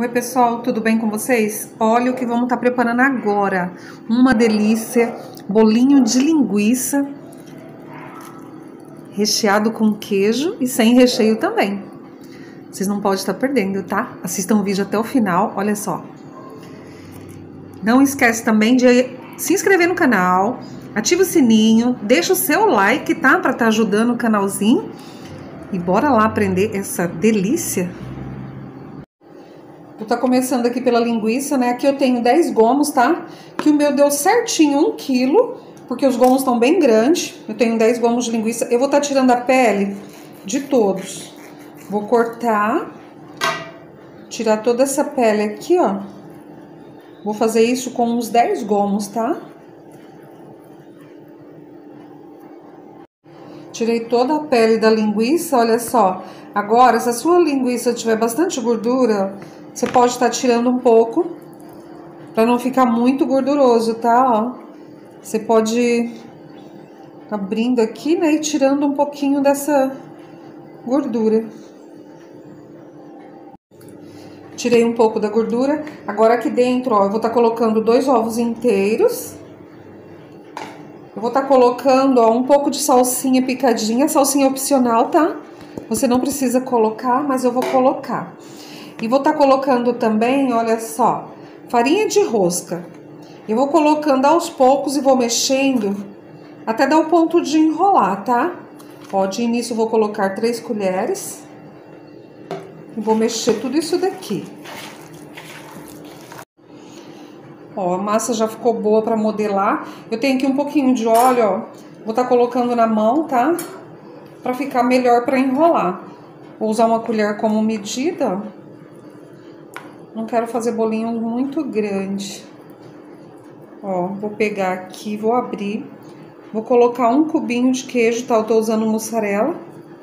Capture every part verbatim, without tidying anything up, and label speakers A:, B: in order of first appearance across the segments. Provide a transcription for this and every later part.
A: Oi pessoal, tudo bem com vocês? Olha o que vamos estar preparando agora. Uma delícia, bolinho de linguiça, recheado com queijo e sem recheio também. Vocês não podem estar perdendo, tá? Assistam o vídeo até o final, olha só. Não esquece também de se inscrever no canal, ativa o sininho, deixa o seu like, tá? Para estar ajudando o canalzinho. E bora lá aprender essa delícia. Vou tá começando aqui pela linguiça, né? Aqui eu tenho dez gomos, tá? Que o meu deu certinho um quilo, porque os gomos estão bem grandes. Eu tenho dez gomos de linguiça. Eu vou tá tirando a pele de todos. Vou cortar, tirar toda essa pele aqui, ó. Vou fazer isso com uns dez gomos, tá? Tirei toda a pele da linguiça, olha só. Agora, se a sua linguiça tiver bastante gordura, você pode estar tirando um pouco, para não ficar muito gorduroso, tá? Ó, você pode abrindo aqui, né, e tirando um pouquinho dessa gordura. Tirei um pouco da gordura. Agora aqui dentro, ó, eu vou estar colocando dois ovos inteiros. Eu vou estar colocando, ó, um pouco de salsinha picadinha, salsinha opcional, tá? Você não precisa colocar, mas eu vou colocar. E vou estar colocando também, olha só, farinha de rosca. Eu vou colocando aos poucos e vou mexendo até dar o ponto de enrolar, tá? Ó, de início eu vou colocar três colheres. E vou mexer tudo isso daqui. Ó, a massa já ficou boa para modelar. Eu tenho aqui um pouquinho de óleo, ó. Vou estar colocando na mão, tá? Para ficar melhor para enrolar. Vou usar uma colher como medida, ó. Não quero fazer bolinho muito grande. Ó, vou pegar aqui, vou abrir. Vou colocar um cubinho de queijo, tá? Eu tô usando mussarela.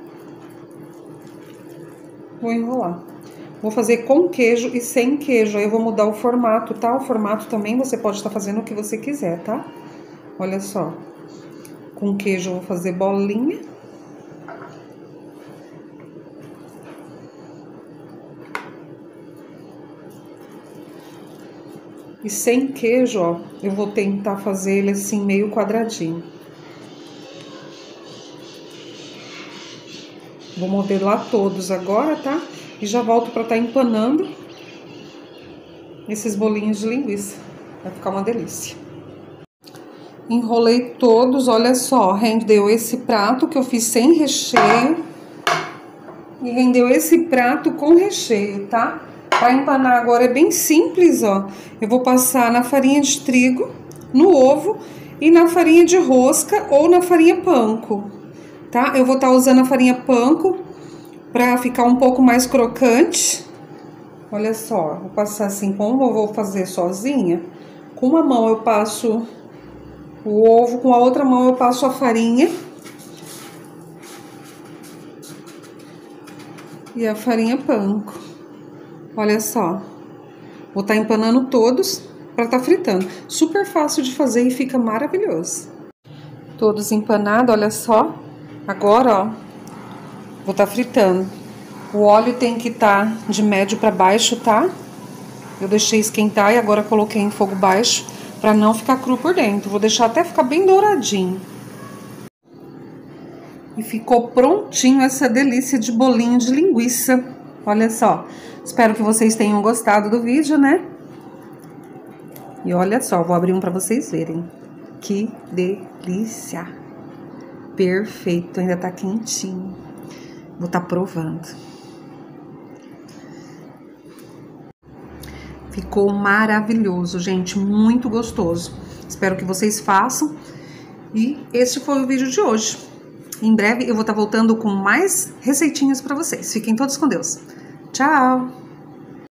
A: Vou enrolar. Vou fazer com queijo e sem queijo. Aí eu vou mudar o formato, tá? O formato também você pode estar fazendo o que você quiser, tá? Olha só. Com queijo eu vou fazer bolinha. E sem queijo, ó, eu vou tentar fazer ele assim, meio quadradinho. Vou modelar todos agora, tá? E já volto pra estar empanando esses bolinhos de linguiça. Vai ficar uma delícia. Enrolei todos, olha só, rendeu esse prato que eu fiz sem recheio. E rendeu esse prato com recheio, tá? Para empanar agora é bem simples, ó. Eu vou passar na farinha de trigo, no ovo e na farinha de rosca ou na farinha panko, tá? Eu vou estar usando a farinha panko para ficar um pouco mais crocante. Olha só, vou passar assim, como eu vou fazer sozinha. Com uma mão eu passo o ovo, com a outra mão eu passo a farinha. E a farinha panko. Olha só, vou estar empanando todos para estar fritando. Super fácil de fazer e fica maravilhoso. Todos empanados, olha só. Agora, ó, vou estar fritando. O óleo tem que estar de médio para baixo, tá? Eu deixei esquentar e agora coloquei em fogo baixo para não ficar cru por dentro. Vou deixar até ficar bem douradinho. E ficou prontinho essa delícia de bolinho de linguiça. Olha só, espero que vocês tenham gostado do vídeo, né? E olha só, vou abrir um pra vocês verem. Que delícia! Perfeito, ainda tá quentinho. Vou tá provando. Ficou maravilhoso, gente, muito gostoso. Espero que vocês façam. E este foi o vídeo de hoje. Em breve eu vou estar voltando com mais receitinhas pra vocês. Fiquem todos com Deus. Tchau!